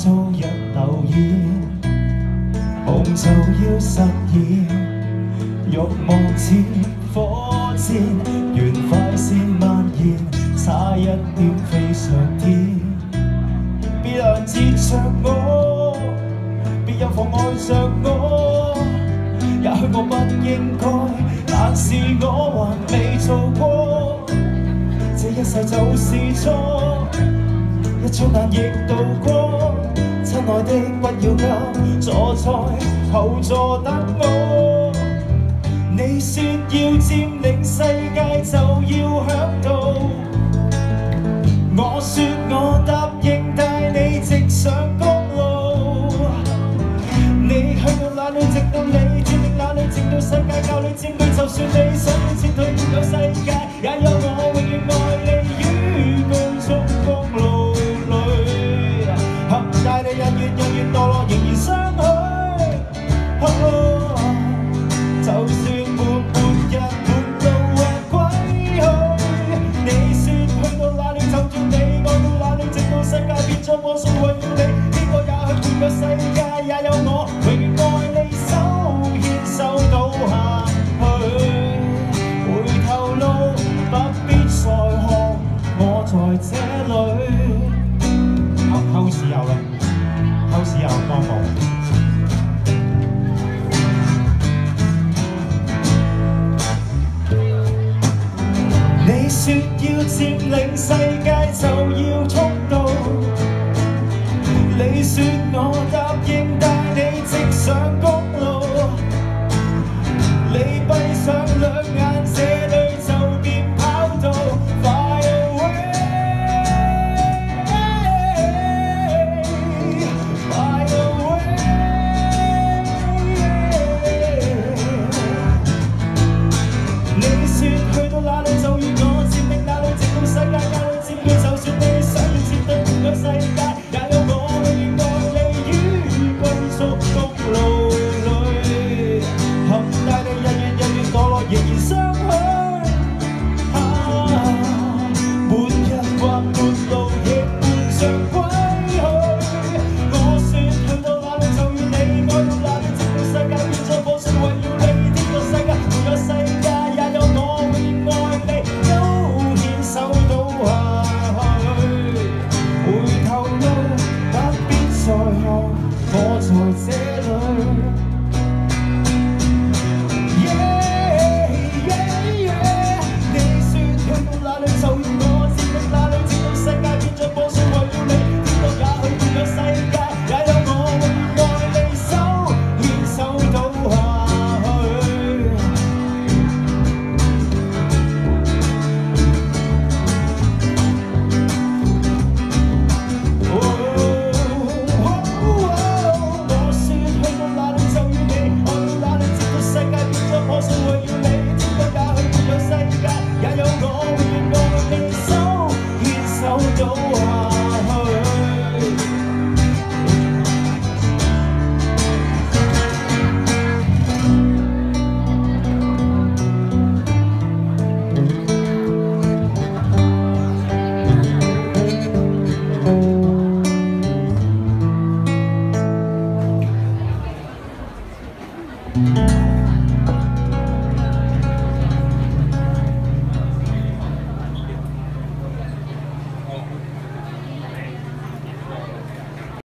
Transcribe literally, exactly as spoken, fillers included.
早日留言，夢就要實現，慾望似火箭，緣快線蔓延，差一點飛上天。別攔截着我，別有妨礙着我。也許我不應該，但是我還未做過。這一世就是錯，一出眼亦渡過。親愛的，不要急，坐在後座等我。你說要佔領世界就要響度，我說我答應帶你直上公路。你去到哪裏，直到你佔領哪裏，直到世界教你佔據。就算你想要撤退沒有世界，也有我永遠愛你於高速公路裏。含大地日月日月墮落，仍然相許。哦，就算沒末日滿路或歸去，你說去到哪裏就要你，愛到哪裏直到世界變作魔術圍繞你。邊個也去換個世界，也有我永遠愛你，手牽手倒下去。回頭路不必再看，我在這裏。後後視有啦，後視有當冇。你說要佔領世界就要速度，你說我答應帶你直上公路，你閉上兩眼，這裏就變跑道。Fly away, fly away。你說去到哪裏就要我佔領哪裏，直到世界教你佔據。就算你想要撤退換個世界，也有我永遠愛你於龜速公路裏。含大地日月日月墮落，仍然相許。啊，末日或末路亦伴上歸去。我說去到哪裏就要你，愛到哪裏直到世界變作魔術圍繞你。天個世界每個世界，也有我永遠愛你，都牽手倒下去。回頭路不必再看，我在這裏。嗯。